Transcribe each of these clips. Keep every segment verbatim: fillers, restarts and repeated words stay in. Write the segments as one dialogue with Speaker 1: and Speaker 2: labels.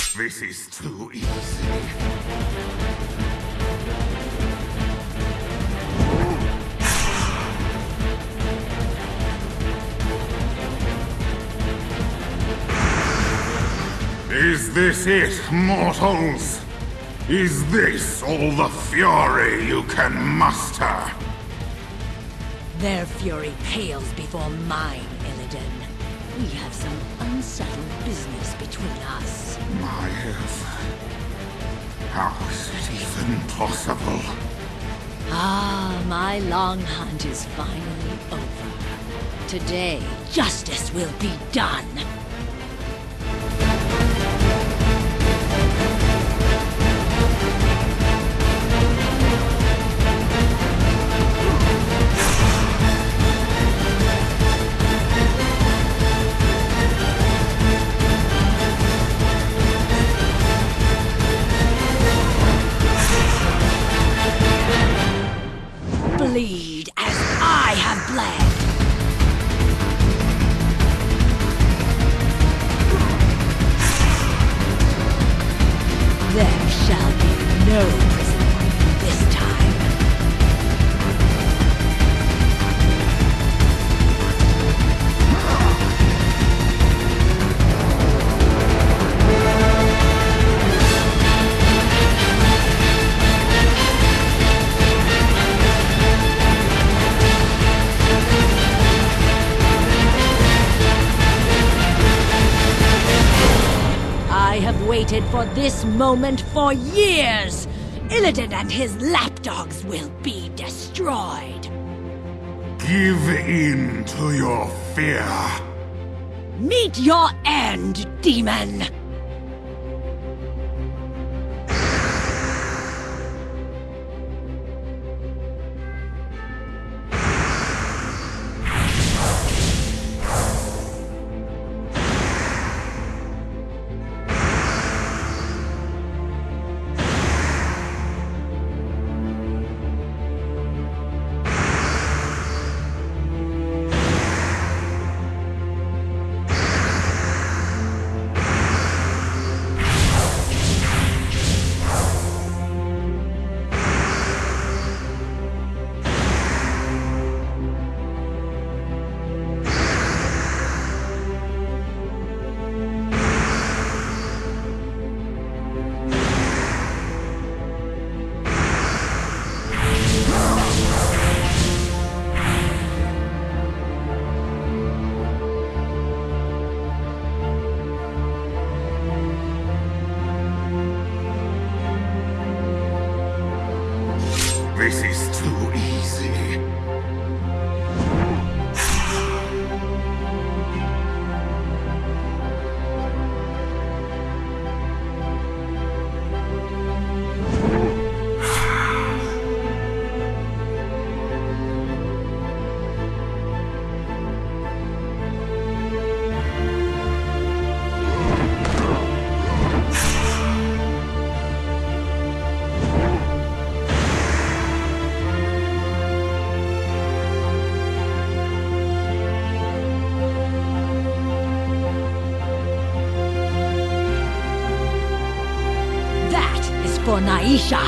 Speaker 1: This is too easy. Is this it, mortals? Is this all the fury you can muster?
Speaker 2: Their fury pales before mine, Illidan. We have some unsettled business between us.
Speaker 1: My health. How is it even possible?
Speaker 2: Ah, my long hunt is finally over. Today, justice will be done. Bleed as I have bled. There shall be no prison for you this time. I have waited for this moment for years! Illidan and his lapdogs will be destroyed!
Speaker 1: Give in to your fear.
Speaker 2: Meet your end, demon!
Speaker 1: This is too easy.
Speaker 2: For Naisha.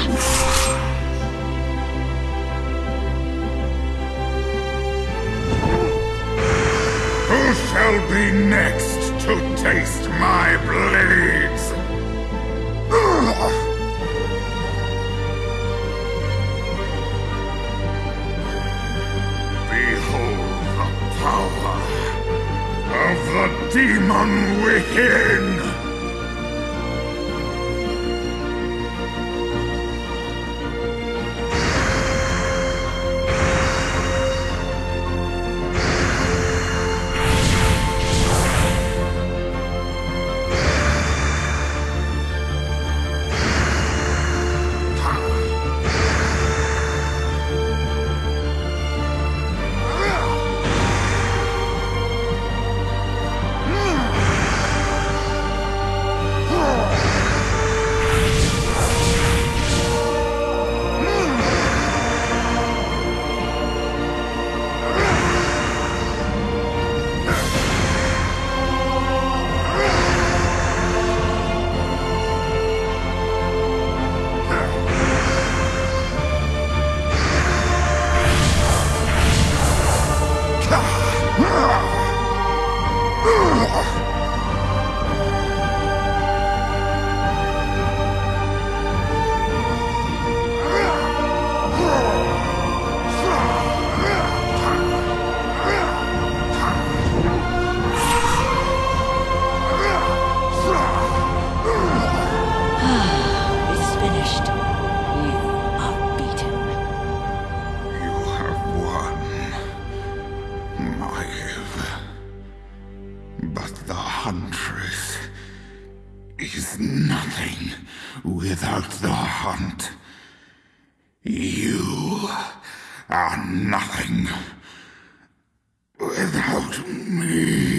Speaker 1: Who shall be next to taste my blades? Behold the power of the demon within! Is nothing without the hunt. You are nothing without me.